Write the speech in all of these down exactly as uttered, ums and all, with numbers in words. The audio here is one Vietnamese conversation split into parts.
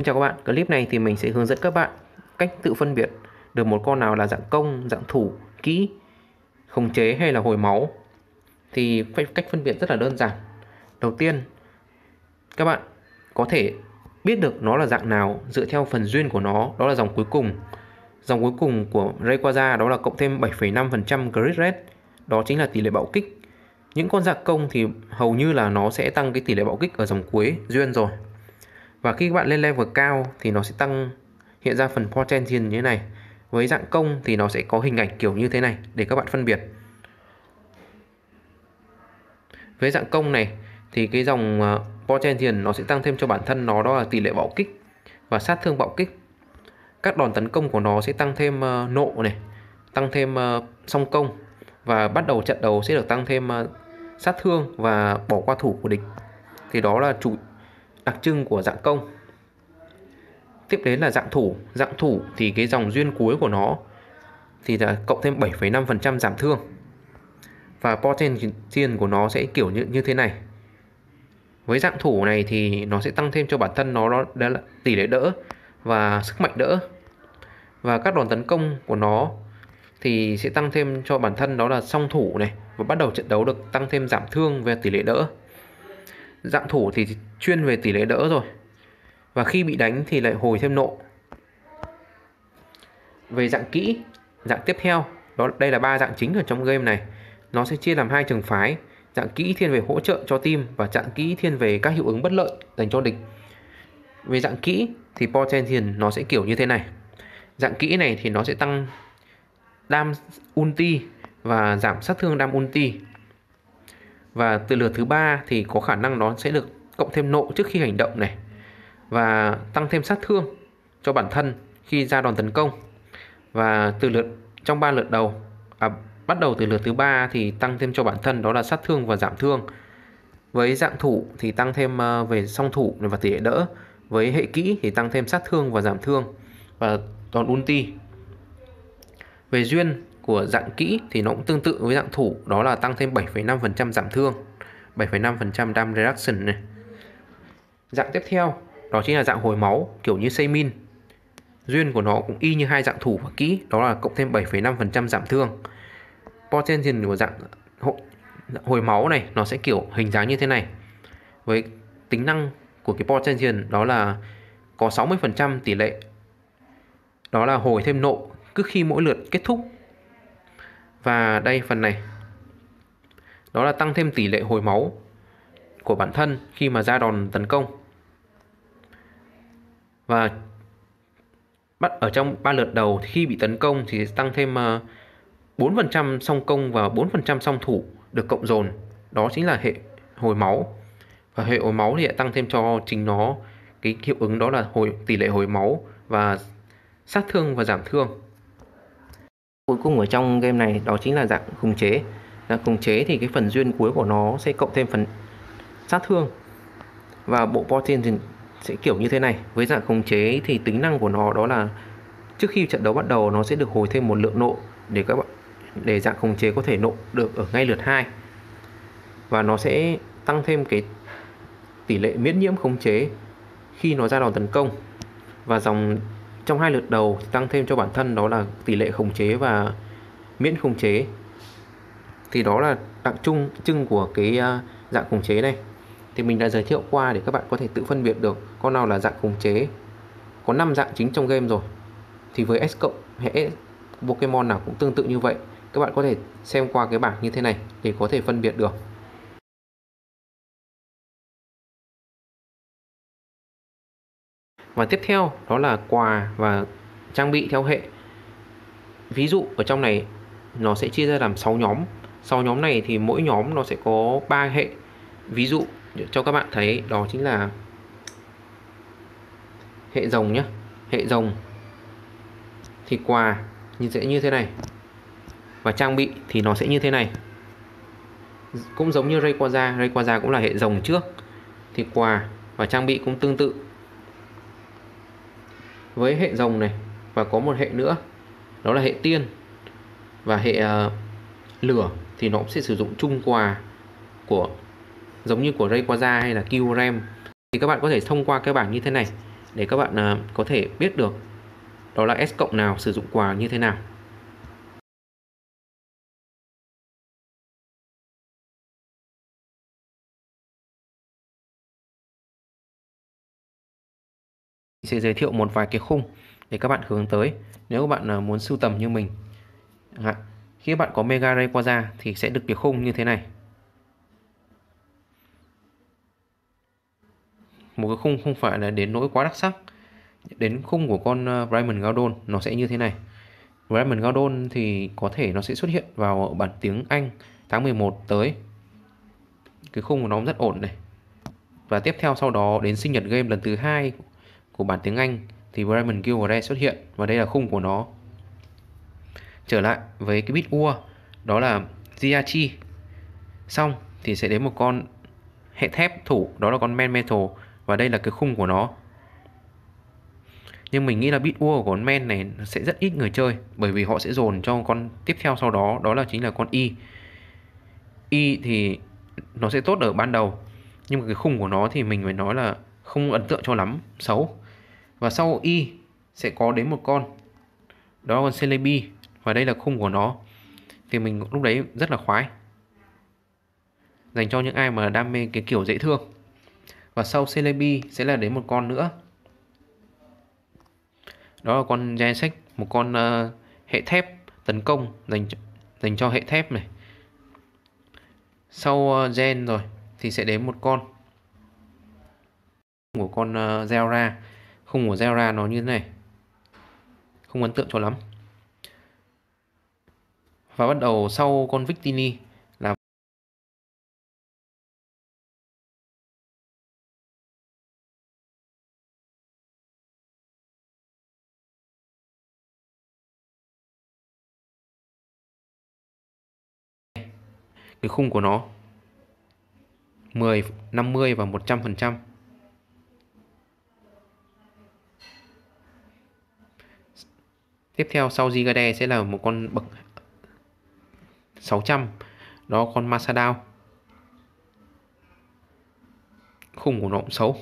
chào các bạn, clip này thì mình sẽ hướng dẫn các bạn cách tự phân biệt được một con nào là dạng công, dạng thủ, kỹ, khống chế hay là hồi máu. Thì cách phân biệt rất là đơn giản. Đầu tiên, các bạn có thể biết được nó là dạng nào dựa theo phần duyên của nó, đó là dòng cuối cùng. Dòng cuối cùng của Rayquaza đó là cộng thêm bảy phẩy năm phần trăm Grit Rate, đó chính là tỷ lệ bạo kích. Những con dạng công thì hầu như là nó sẽ tăng cái tỷ lệ bạo kích ở dòng cuối duyên rồi. Và khi các bạn lên level cao thì nó sẽ tăng hiện ra phần potential như thế này. Với dạng công thì nó sẽ có hình ảnh kiểu như thế này để các bạn phân biệt. Với dạng công này thì cái dòng potential nó sẽ tăng thêm cho bản thân nó, đó là tỷ lệ bạo kích và sát thương bạo kích. Các đòn tấn công của nó sẽ tăng thêm nộ này, tăng thêm song công, và bắt đầu trận đấu sẽ được tăng thêm sát thương và bỏ qua thủ của địch. Thì đó là chủ đặc trưng của dạng công. Tiếp đến là dạng thủ. Dạng thủ thì cái dòng duyên cuối của nó thì là cộng thêm bảy phẩy năm phần trăm giảm thương. Và potential của nó sẽ kiểu như, như thế này. Với dạng thủ này thì nó sẽ tăng thêm cho bản thân nó, đó là tỷ lệ đỡ và sức mạnh đỡ. Và các đòn tấn công của nó thì sẽ tăng thêm cho bản thân, đó là song thủ này, và bắt đầu trận đấu được tăng thêm giảm thương về tỷ lệ đỡ. Dạng thủ thì chuyên về tỷ lệ đỡ rồi, và khi bị đánh thì lại hồi thêm nộ. Về dạng kỹ, dạng tiếp theo, đó đây là ba dạng chính ở trong game này. Nó sẽ chia làm hai trường phái. Dạng kỹ thiên về hỗ trợ cho team và dạng kỹ thiên về các hiệu ứng bất lợi dành cho địch. Về dạng kỹ thì potential nó sẽ kiểu như thế này. Dạng kỹ này thì nó sẽ tăng đam ulti và giảm sát thương đam ulti. Và từ lượt thứ ba thì có khả năng nó sẽ được cộng thêm nộ trước khi hành động này, và tăng thêm sát thương cho bản thân khi ra đòn tấn công. Và từ lượt trong ba lượt đầu, à, bắt đầu từ lượt thứ ba thì tăng thêm cho bản thân, đó là sát thương và giảm thương. Với dạng thủ thì tăng thêm về song thủ và tỷ lệ đỡ. Với hệ kỹ thì tăng thêm sát thương và giảm thương và đòn ulti. Về duyên của dạng kỹ thì nó cũng tương tự với dạng thủ, đó là tăng thêm bảy phẩy năm phần trăm giảm thương, bảy phẩy năm phần trăm dam reduction này. Dạng tiếp theo đó chính là dạng hồi máu kiểu như Seimin. Duyên của nó cũng y như hai dạng thủ và kỹ, đó là cộng thêm bảy phẩy năm phần trăm giảm thương. Potential của dạng hồi máu này nó sẽ kiểu hình dáng như thế này. Với tính năng của cái potential đó là có sáu mươi phần trăm tỷ lệ, đó là hồi thêm nộ cứ khi mỗi lượt kết thúc. Và đây phần này, đó là tăng thêm tỷ lệ hồi máu của bản thân khi mà ra đòn tấn công. Và bắt ở trong ba lượt đầu khi bị tấn công thì tăng thêm bốn phần trăm song công và bốn phần trăm song thủ được cộng dồn, đó chính là hệ hồi máu. Và hệ hồi máu thì lại tăng thêm cho chính nó cái hiệu ứng, đó là hồi tỷ lệ hồi máu và sát thương và giảm thương. Cuối cùng ở trong game này đó chính là dạng khống chế. Dạng khống chế thì cái phần duyên cuối của nó sẽ cộng thêm phần sát thương, và bộ potential sẽ kiểu như thế này. Với dạng khống chế thì tính năng của nó đó là trước khi trận đấu bắt đầu nó sẽ được hồi thêm một lượng nộ để các bạn để dạng khống chế có thể nộ được ở ngay lượt hai. Và nó sẽ tăng thêm cái tỷ lệ miễn nhiễm khống chế khi nó ra đòn tấn công. Và dòng trong hai lượt đầu tăng thêm cho bản thân, đó là tỷ lệ khống chế và miễn khống chế. Thì đó là đặc trưng trưng của cái dạng khống chế này. Thì mình đã giới thiệu qua để các bạn có thể tự phân biệt được con nào là dạng khống chế. Có năm dạng chính trong game rồi. Thì với S cộng hệ Pokemon nào cũng tương tự như vậy. Các bạn có thể xem qua cái bảng như thế này để có thể phân biệt được. Và tiếp theo đó là quà và trang bị theo hệ. Ví dụ ở trong này nó sẽ chia ra làm sáu nhóm. sáu nhóm này thì mỗi nhóm nó sẽ có ba hệ. Ví dụ cho các bạn thấy đó chính là hệ rồng nhé. Hệ rồng thì quà như sẽ như thế này, và trang bị thì nó sẽ như thế này. Cũng giống như Rayquaza, Rayquaza cũng là hệ rồng trước, thì quà và trang bị cũng tương tự. Với hệ rồng này và có một hệ nữa, đó là hệ tiên và hệ uh, lửa, thì nó cũng sẽ sử dụng chung quà của giống như của Rayquaza hay là Kyurem. Thì các bạn có thể thông qua cái bảng như thế này để các bạn à, có thể biết được đó là S cộng nào sử dụng quà như thế nào. Sẽ giới thiệu một vài cái khung để các bạn hướng tới nếu các bạn à, muốn sưu tầm như mình. Khi các bạn có Mega Rayquaza thì sẽ được cái khung như thế này. Một cái khung không phải là đến nỗi quá đặc sắc. Đến khung của con Raymond Gaudon nó sẽ như thế này. Raymond Gaudon thì có thể nó sẽ xuất hiện vào bản tiếng Anh tháng mười một tới. Cái khung của nó rất ổn này. Và tiếp theo sau đó đến sinh nhật game lần thứ hai của bản tiếng Anh thì Raymond Gilgore xuất hiện và đây là khung của nó. Trở lại với cái bit ua đó là Jiachi. Xong thì sẽ đến một con hệ thép thủ đó là con Man Metal và đây là cái khung của nó. Nhưng mình nghĩ là bit ua của con Men này sẽ rất ít người chơi bởi vì họ sẽ dồn cho con tiếp theo sau đó đó là chính là con Y. Y thì nó sẽ tốt ở ban đầu nhưng mà cái khung của nó thì mình phải nói là không ấn tượng cho lắm, xấu. Và sau Y sẽ có đến một con đó là con Celebi và đây là khung của nó thì mình lúc đấy rất là khoái, dành cho những ai mà đam mê cái kiểu dễ thương. Và sau Celebi sẽ là đến một con nữa đó là con Genesect, một con uh, hệ thép tấn công dành dành cho hệ thép này. Sau uh, Gen rồi thì sẽ đến một con của con uh, Zelra. Khung của Zelra nó như thế này, không ấn tượng cho lắm. Và bắt đầu sau con Victini là cái khung của nó mười, năm mươi và một trăm phần trăm. Tiếp theo sau Gigade sẽ là một con bậc sáu trăm, đó con Masadao. Khung của nó cũng xấu.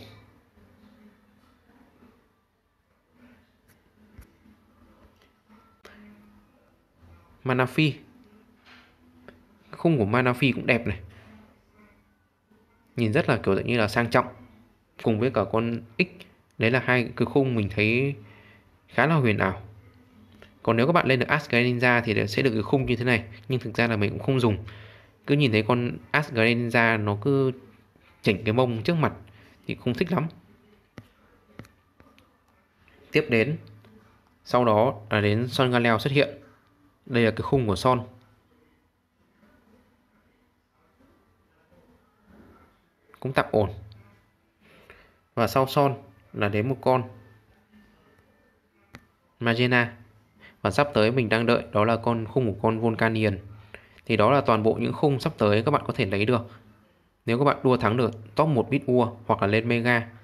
Manaphy. Khung của Manaphy cũng đẹp này, nhìn rất là kiểu như là sang trọng cùng với cả con X. Đấy là hai cái khung mình thấy khá là huyền ảo. Còn nếu các bạn lên được Ash Greninja thì sẽ được cái khung như thế này, nhưng thực ra là mình cũng không dùng. Cứ nhìn thấy con Ash Greninja nó cứ chỉnh cái mông trước mặt thì không thích lắm. Tiếp đến sau đó là đến Son Galeo xuất hiện. Đây là cái khung của Son. Cũng tạm ổn. Và sau Son là đến một con Magena. Và sắp tới mình đang đợi đó là con khung của con Volcanion. Thì đó là toàn bộ những khung sắp tới các bạn có thể lấy được nếu các bạn đua thắng được top một bit ua hoặc là lên Mega.